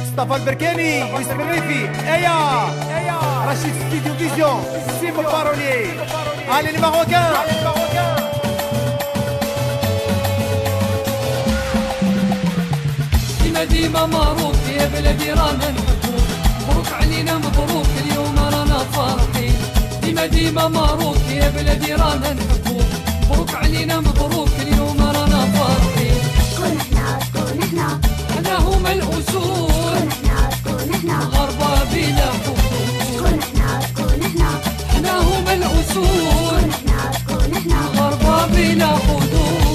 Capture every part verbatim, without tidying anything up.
مصطفى البركاني ويوسف الريفي. ايا ايا رشيد ستوديو فيزيون سيمو بارولي. allez les Marocains. ديما ديما مبروك يا بلادي رانا نحبوك، مبروك علينا مبروك اليوم رانا فرحين. ديما ديما مبروك يا بلادي رانا نحبوك، مبروك علينا مبروك اليوم رانا فرحين. شكون احنا شكون احنا احنا هما الأسود، شكون احنا شكون احنا غربة بلا حدود. شكون احنا شكون احنا احنا هما الأسود، شكون احنا شكون احنا غربة بلا حدود.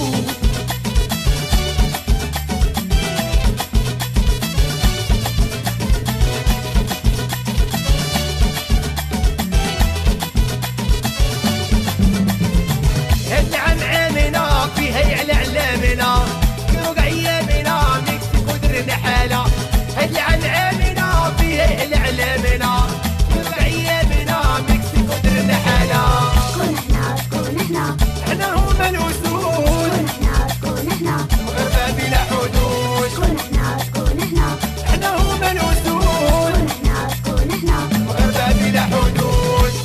هل عن عامنا فيها على علامنا كروق ايامنا مكسيكو درنا حالة. هل عن عامنا فيها على علامنا كروق ايامنا مكسيكو درنا حالة. شكون احنا شكون احنا احنا هما الاسود، شكون احنا شكون احنا غربة بلا حدود. شكون احنا شكون احنا احنا هما الاسود، شكون احنا شكون احنا غربة بلا حدود.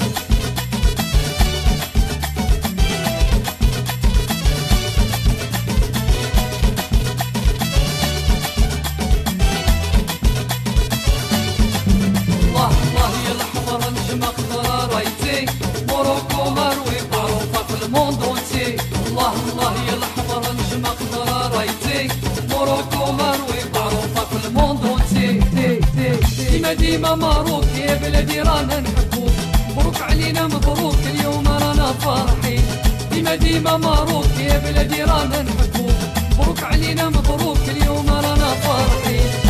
الله الله يا الأحمر نجمة خضرا رايتي، موروكو مروي معروفة في الموند اونتي. الله الله يا الأحمر نجمة خضرا رايتي، موروكو مروي معروفة في الموند اونتي. ديما ديما مبروك يا بلادي رانا نحبوك، مبروك علينا مبروك اليوم رانا فرحين. ديما ديما مبروك يا بلادي رانا نحبوك، مبروك علينا مبروك اليوم رانا فرحين.